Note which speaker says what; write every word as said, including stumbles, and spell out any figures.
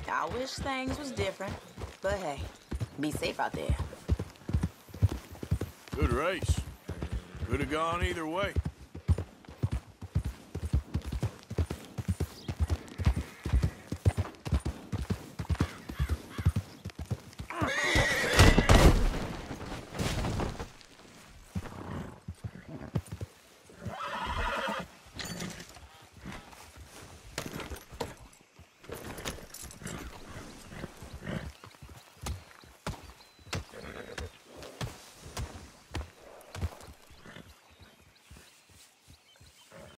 Speaker 1: I wish things was different. But hey, be safe out there.
Speaker 2: Good race. Could have gone either way.